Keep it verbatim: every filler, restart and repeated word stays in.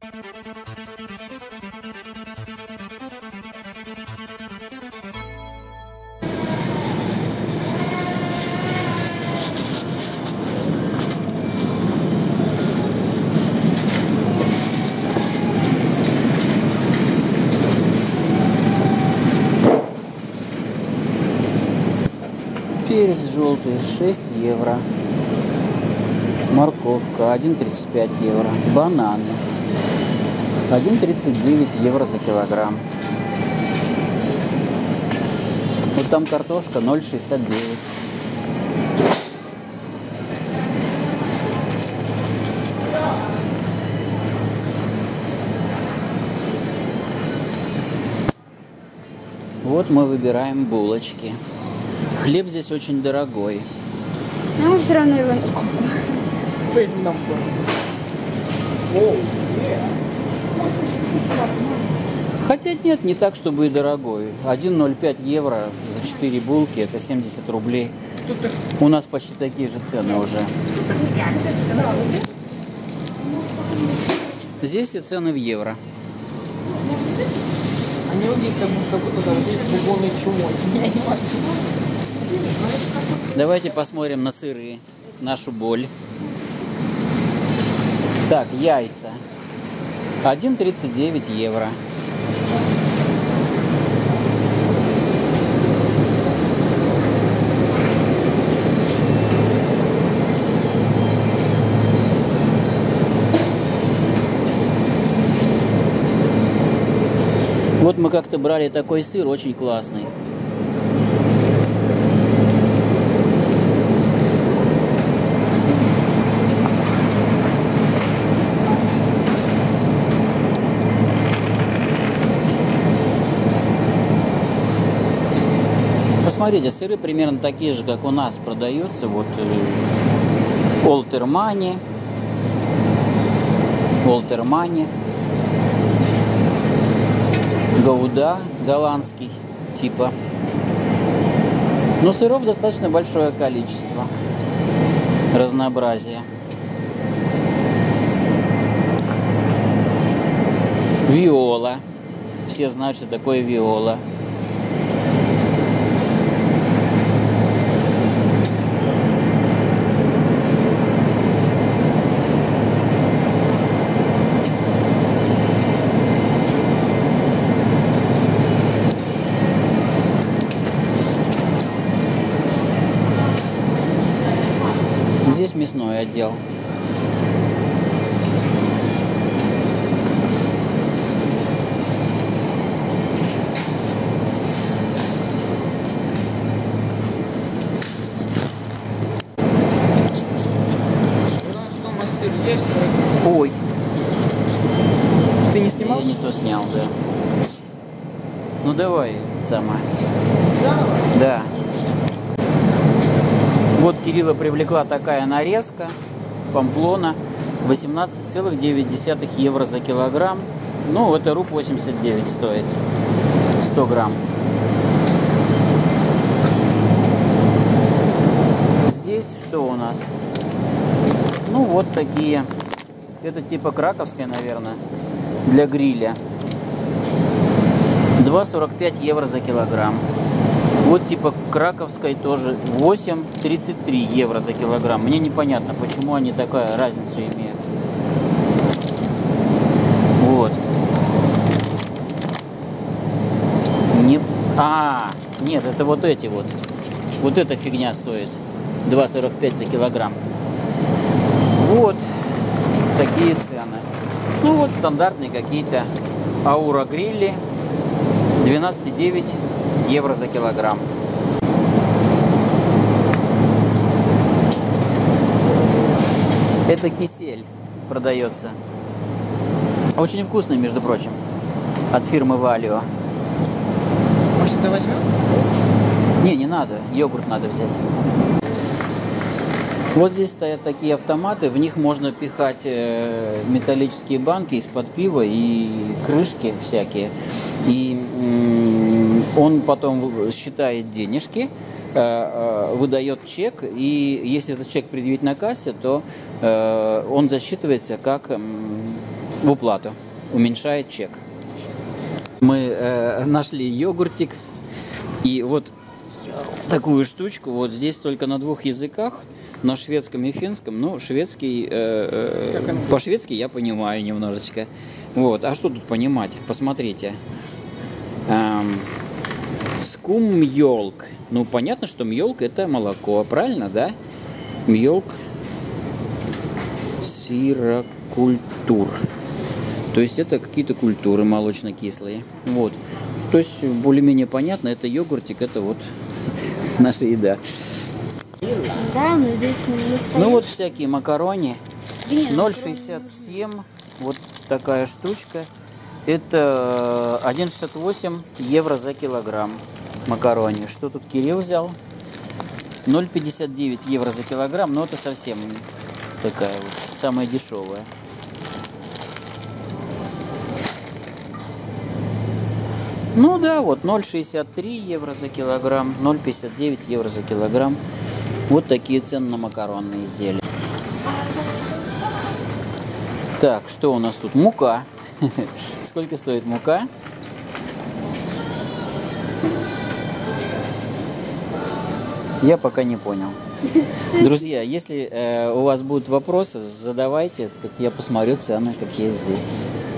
Перец желтый шесть евро. Морковка один тридцать пять евро. Бананы один тридцать девять евро за килограмм. Вот там картошка ноль шестьдесят девять. Вот мы выбираем булочки. Хлеб здесь очень дорогой. Но мы все равно его Поедем нам Хотя нет, не так, чтобы и дорогой. один ноль пять евро за четыре булки, это семьдесят рублей. У нас почти такие же цены уже. Здесь все цены в евро. Они выглядят как будто даже здесь бубонной чумой. Давайте посмотрим на сыры, нашу боль. Так, яйца. один тридцать девять евро. Вот мы как-то брали такой сыр, очень классный. Посмотрите, сыры примерно такие же, как у нас продаются. Вот Олтермани, Олтермани, Гауда, голландский типа. Но сыров достаточно большое количество, разнообразие. Виола. Все знают, что такое виола. Здесь мясной отдел. Ой. Ты не снимал? Я не то снял, да. Ну давай, сама. Заново? Да. Вот Кирилла привлекла такая нарезка. Памплона. восемнадцать целых девять десятых евро за килограмм. Ну, это руб восемьдесят девять стоит. сто грамм. Здесь что у нас? Ну, вот такие. Это типа краковская, наверное, для гриля. два сорок пять евро за килограмм. Вот типа краковской тоже восемь тридцать три евро за килограмм. Мне непонятно, почему они такая разницу имеют. Вот. Не... А, нет, это вот эти вот. Вот эта фигня стоит два сорок пять за килограмм. Вот такие цены. Ну вот стандартные какие-то Аура грилли. двенадцать девять евро за килограмм. Это кисель продается. Очень вкусный, между прочим. От фирмы Валио. Может, тогда возьмем? Не, не надо. Йогурт надо взять. Вот здесь стоят такие автоматы. В них можно пихать металлические банки из-под пива и крышки всякие. И он потом считает денежки, выдает чек, и если этот чек предъявить на кассе, то он засчитывается как в уплату. Уменьшает чек. Мы э, нашли йогуртик. И вот такую штучку. Вот здесь только на двух языках. На шведском и финском. Ну, шведский... Э, э, по-шведски я понимаю немножечко. Вот. А что тут понимать? Посмотрите. Эм, скум-мьёлк. Ну, понятно, что мьёлк это молоко. Правильно, да? Мьёлк. Сирокультур. То есть это какие-то культуры молочно-кислые. Вот. То есть более-менее понятно, это йогуртик, это вот наша еда. Да, но здесь не стоит. Ну вот всякие макарони. Нет, ноль шестьдесят семь. Вот такая штучка. Это один шестьдесят восемь евро за килограмм макарони. Что тут Кирилл взял? ноль пятьдесят девять евро за килограмм, но это совсем такая вот самая дешевая. Ну да, вот ноль шестьдесят три евро за килограмм, ноль пятьдесят девять евро за килограмм. Вот такие цены на макаронные изделия. Так, что у нас тут? Мука. Сколько стоит мука? Я пока не понял. Друзья, если э, у вас будут вопросы, задавайте, так сказать, я посмотрю цены, какие здесь.